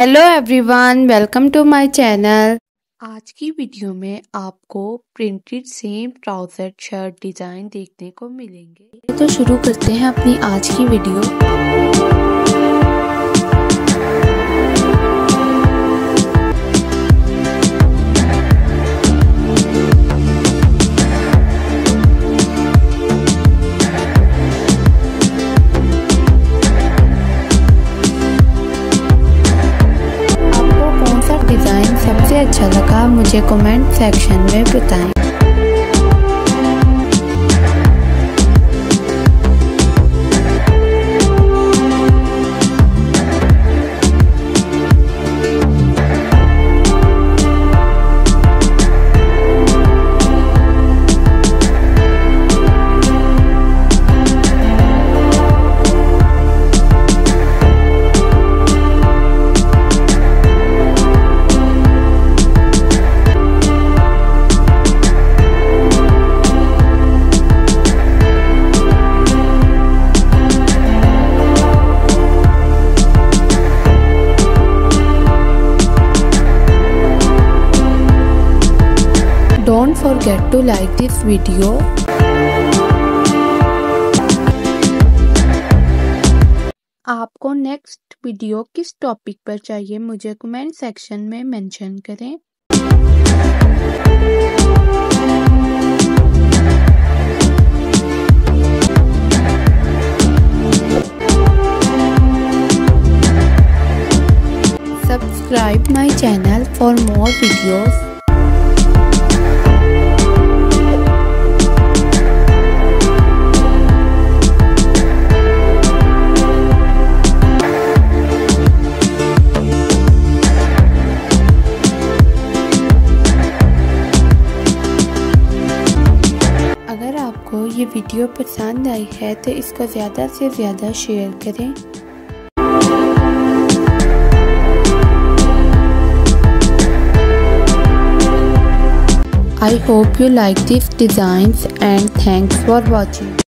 Hello everyone, welcome to my channel. आज की video में आपको printed same trouser shirt design देखने को मिलेंगे। तो शुरू करते हैं अपनी आज की वीडियो। डिज़ाइन सबसे अच्छा लगा मुझे कमेंट सेक्शन में बताएं। Don't forget to like this video. आपको नेक्स्ट वीडियो किस टॉपिक पर चाहिए मुझे कमेंट सेक्शन में मेंशन करें। Subscribe my channel for more videos. अगर आपको ये वीडियो पसंद आई है तो इसको ज़्यादा से ज़्यादा शेयर करें। I hope you like these designs and thanks for watching.